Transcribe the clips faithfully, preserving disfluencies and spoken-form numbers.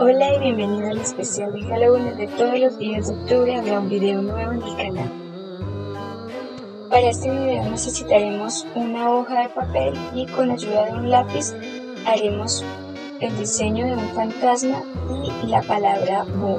Hola y bienvenido al especial de Halloween, donde todos los días de octubre habrá un video nuevo en el canal. Para este video necesitaremos una hoja de papel y con ayuda de un lápiz haremos el diseño de un fantasma y la palabra Boo.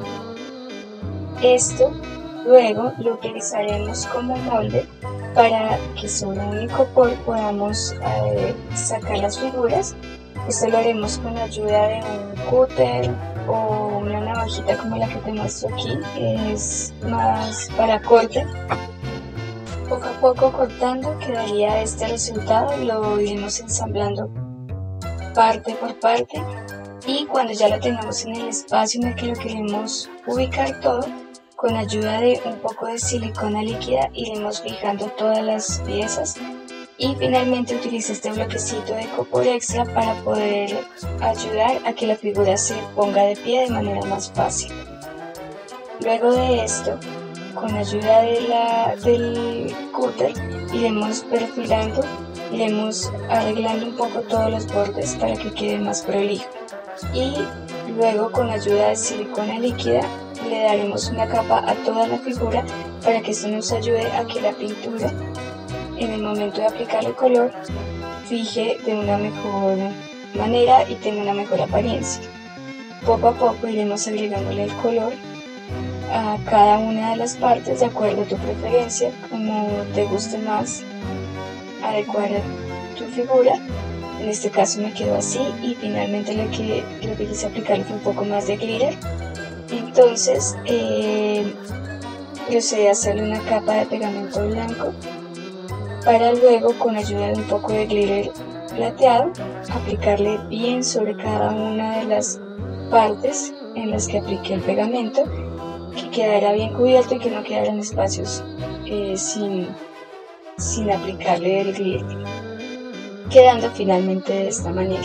Esto luego lo utilizaremos como molde para que sobre un icopor podamos eh, sacar las figuras. Esto lo haremos con ayuda de un cúter o una navajita como la que te muestro aquí, que es más para corte. Poco a poco cortando quedaría este resultado, lo iremos ensamblando parte por parte y cuando ya lo tengamos en el espacio en el que lo queremos ubicar todo, con ayuda de un poco de silicona líquida iremos fijando todas las piezas. Y finalmente utilice este bloquecito de icopor extra para poder ayudar a que la figura se ponga de pie de manera más fácil. Luego de esto, con ayuda de la, del cúter, iremos perfilando, iremos arreglando un poco todos los bordes para que quede más prolijo. Y luego con ayuda de silicona líquida le daremos una capa a toda la figura para que esto nos ayude a que la pintura, en el momento de aplicar el color, fije de una mejor manera y tenga una mejor apariencia. Poco a poco iremos agregándole el color a cada una de las partes de acuerdo a tu preferencia, como te guste más adecuar tu figura. En este caso me quedó así y finalmente lo que, lo que quise aplicarle fue un poco más de glitter. Entonces eh, procedí a hacerle una capa de pegamento blanco para luego, con ayuda de un poco de glitter plateado, aplicarle bien sobre cada una de las partes en las que apliqué el pegamento, que quedara bien cubierto y que no quedaran espacios eh, sin, sin aplicarle el glitter, quedando finalmente de esta manera.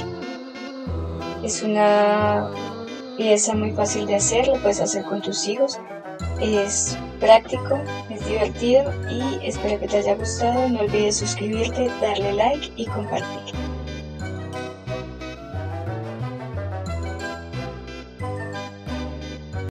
Es una pieza muy fácil de hacer, lo puedes hacer con tus hijos, es práctico, es divertido y espero que te haya gustado. No olvides suscribirte, darle like y compartir.